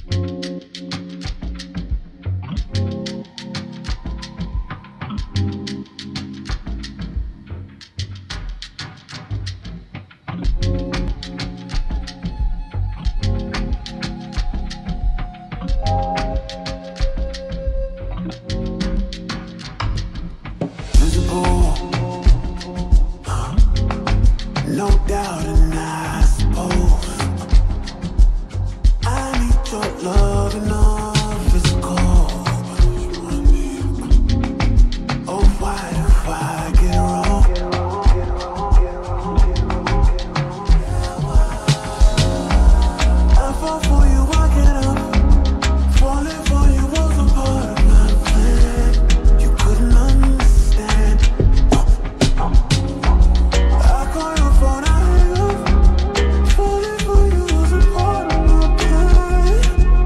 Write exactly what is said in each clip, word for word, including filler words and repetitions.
No doubt, and I suppose I need your love and all physical. Oh, why do I get wrong? I fall for you, I get up. Falling for you was a part of my plan. You couldn't understand. I call your phone, I hang up. Falling for you was a part of my plan.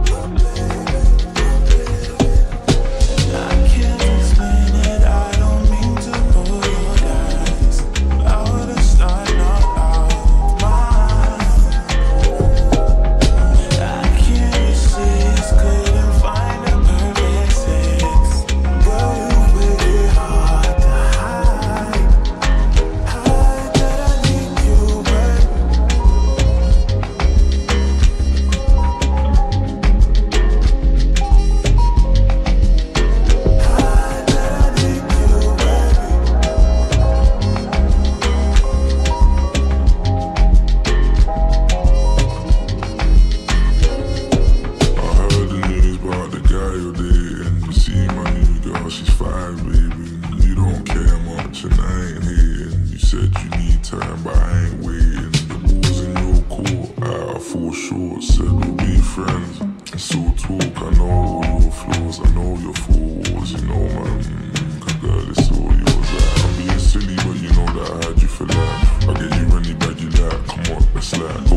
I can't explain it, I don't mean to roll your eyes. Out of sight, not out of mind. I can't resist, couldn't find a perfect sex. Girl, you make it hard to hide. Hide that I need you, baby. Hide that I need you, baby. I heard the news about the guy you're dating. You see my new girl, she's fine, baby. You don't care much and I ain't hating. You said you need time, but I ain't waiting. The ball's in your court, I fall short. Said we'll be friends, and so talk. I know all your flaws, I know your flaws. You know, man, cause girl, it's all yours. Like, I'm being silly, but you know that I had you for life. I'll get you any bag you like, come on, let's like go